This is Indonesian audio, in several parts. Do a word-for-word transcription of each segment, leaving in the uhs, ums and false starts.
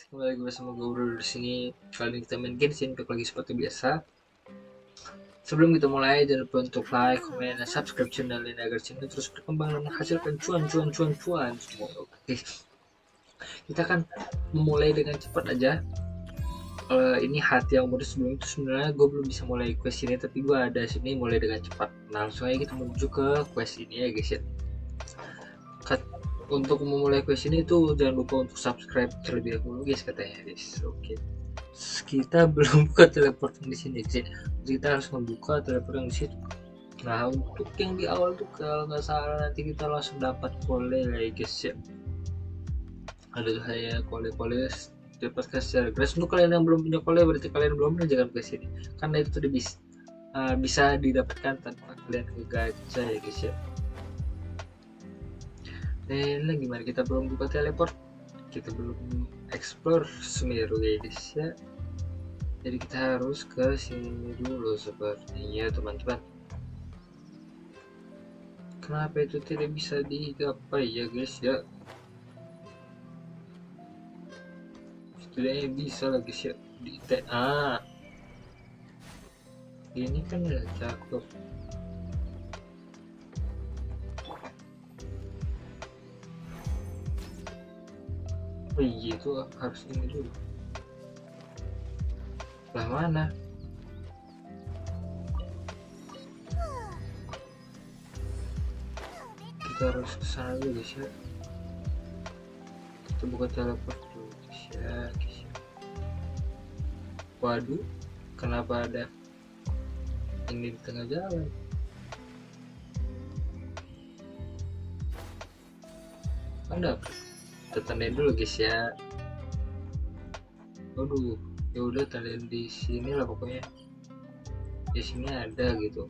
Kembali lagi bersama gue Bro di sini. Kali ini kita main Genshin Impact lagi seperti biasa. Sebelum kita mulai, jangan lupa untuk like, comment, dan subscribe channel ini agar channel terus berkembang dan menghasilkan cuan, cuan, cuan, cuan semua. Oke, kita akan memulai dengan cepat aja. Uh, ini hati yang modus sebelum itu sebenarnya gue belum bisa mulai quest ini, tapi gue ada sini mulai dengan cepat. Nah, langsung aja kita menuju ke quest ini ya guys ya. Untuk memulai quest ini tuh jangan lupa untuk subscribe terlebih dahulu guys katanya guys. Oke, kita belum buka teleport di sini guys. Kita harus membuka teleport yang di situ. Nah, untuk yang di awal tuh kalau nggak salah nanti kita langsung dapat kole ya guys ya. Ada saya kole-kole dapatkan secara gratis. Untuk kalian yang belum punya kole berarti kalian belum pernah jangan ke sini karena itu tuh bisa uh, bisa didapatkan tanpa kalian ke gacha ya guys ya. Dan gimana, kita belum buka teleport, kita belum explore Sumeru guys ya, jadi kita harus ke sini dulu sepertinya teman-teman. Kenapa itu tidak bisa digapai ya guys ya? Setidaknya bisa lah guys ya di T A. Ini kan ya cakep. Oh iya, itu harus ini dulu. Lah mana? Kita harus kesana dulu guys ya. Kita buka teleport dulu guys ya, guys ya. Waduh, kenapa ada ini di tengah jalan? Anda kita tandain dulu guys ya. Waduh, ya udah tandain di sini lah pokoknya. Di sini ada gitu.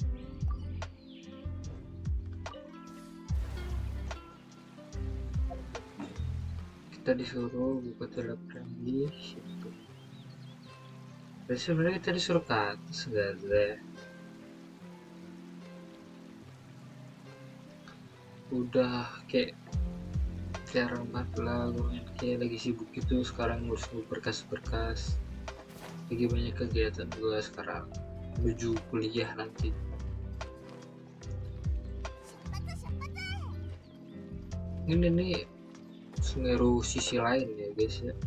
Kita disuruh buka telepon di situ. Dan sebenarnya kita disuruh ke atas enggak ada. Udah kayak jarang banget lah, kayak lagi sibuk gitu sekarang ngurus berkas-berkas, lagi banyak kegiatan gue sekarang menuju kuliah nanti. Ini nih Sumeru sisi lain ya guys ya.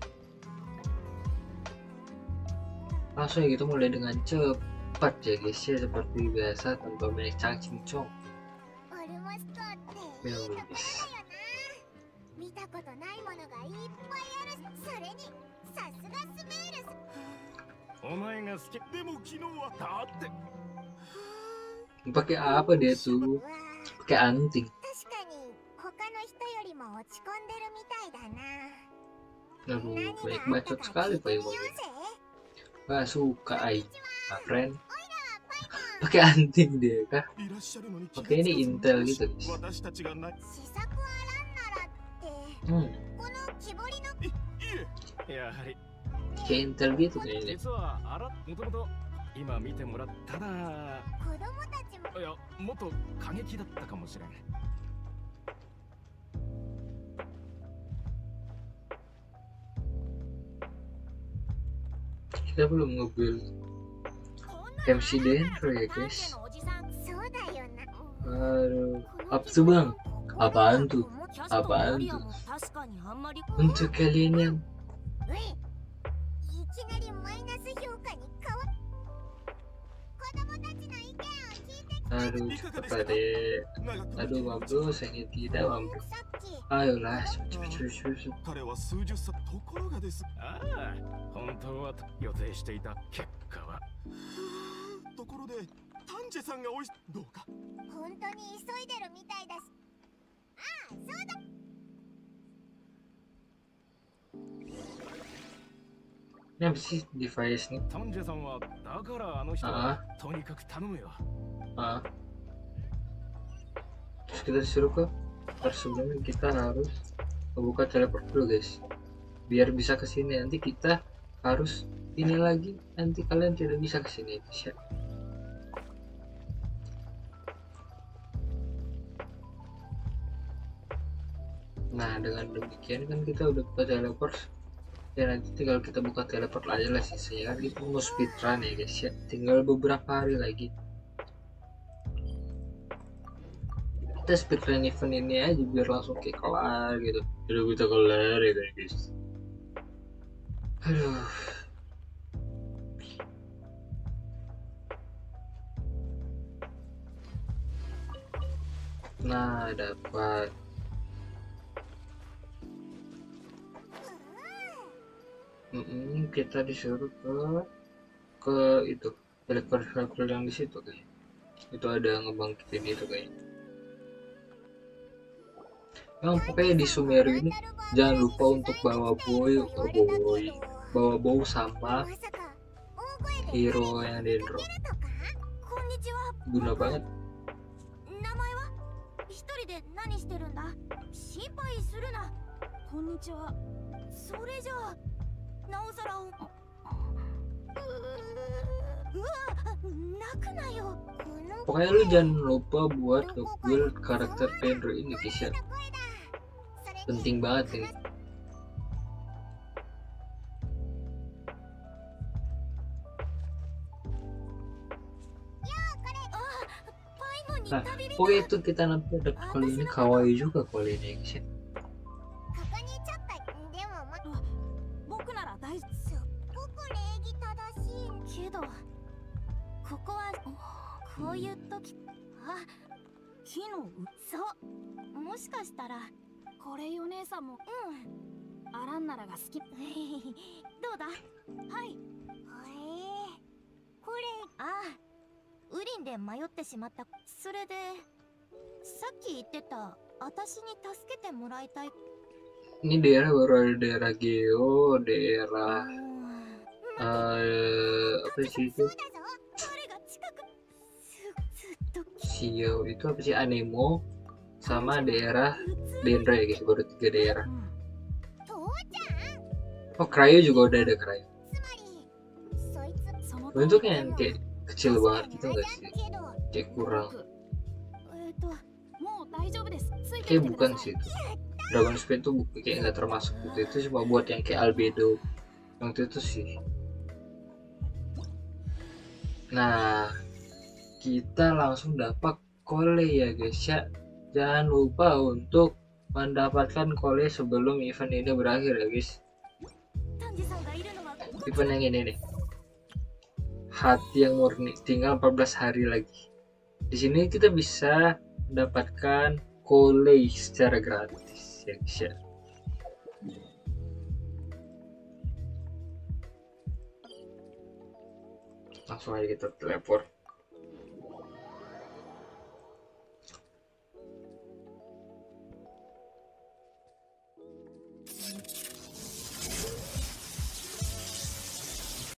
Langsung ya kita mulai dengan cepat ya guys ya, seperti biasa tanpa banyak cangcingcong. Ya guys, 見たことないものがいっぱいある。それにさすがスメールス。お前が好きでも昨日はだって。 pakai apa dia tuh? Pakai anting. 確かに他の人よりも落ち込んでるみたいだな。 Aduh, banyak bacot sekali Pak Ibu. Gak suka ay, my friend. Pakai anting dia kah? Pakai ini Intel gitu guys. Hmm. Kayak Intel gitu kayaknya. Kita belum nge-build M C Dendro ya guys. Aduh, apa tuh bang? Apaan tuh? Apaan tuh? Untuk kalian yang aduh cepat deh. Aduh mampu, saya tidak mampu. Ayolah, cepet cepet cepet cepet. 本当は予定していた結果はところで丹治さんがおいしどうか本当に急いでるみたいだし。ああ、そうだ。 Ini apa sih device nih? Ah. Ah. Terus kita disuruh ke harus sebelumnya kita harus membuka teleport dulu guys, biar bisa ke sini. Nanti kita harus ini lagi, nanti kalian tidak bisa ke sini guys ya. Nah dengan demikian kan kita udah buka teleport Ya nanti tinggal kita buka teleport aja lah sisanya, kan kita mau speedrun ya guys ya, tinggal beberapa hari lagi kita speedrun event ini aja biar langsung kayak kelar gitu, udah kita kelar ya guys. Aduh, nah dapat Mm-mm, kita disuruh ke ke itu teleport circle yang di situ kayak itu ada ngebangkitin itu kayak. Yang pokoknya di Sumeru ini jangan lupa untuk bawa boy, oh boy, bawa bow sama まさか大声で hero yang dendro, こんにちは。 guna banget. 名前は一人で何してるんだ。心配するな。こんにちは。それじゃあなおさらううわ泣くなよ。 Pokoknya lu jangan lupa buat nge-build karakter dendro ini guys ya, penting banget ini. Nah, oh itu kita nanti ada kali ini kawaii juga kali ini guys ya. ここにちょっとでもま僕なら大すっごく礼儀正しいけどここはこういう時あ木のそうもしかしたらこれよ姉さんもうんアランナラが好きどうだはいへえこれああウリンで迷ってしまった。それでさっき言ってた私に助けてもらいたい。 Ini daerah baru ada daerah Geo, daerah uh, apa sih itu? Shio itu apa sih, Anemo sama daerah Dendro ya guys, baru tiga daerah. Oh Cryo juga udah ada Cryo. Bentuknya yang kayak kecil banget gitu nggak sih? Kayak kurang. Kayak bukan sih itu. Dragon Speed tuh kayak nggak termasuk gitu. Itu cuma buat yang kayak Albedo. Yang itu sih. Nah, kita langsung dapat kole ya guys ya. Jangan lupa untuk mendapatkan kole sebelum event ini berakhir ya guys. Event yang ini nih. Hati yang murni, tinggal empat belas hari lagi. Di sini kita bisa mendapatkan kole secara gratis ya guys ya. Langsung aja kita teleport.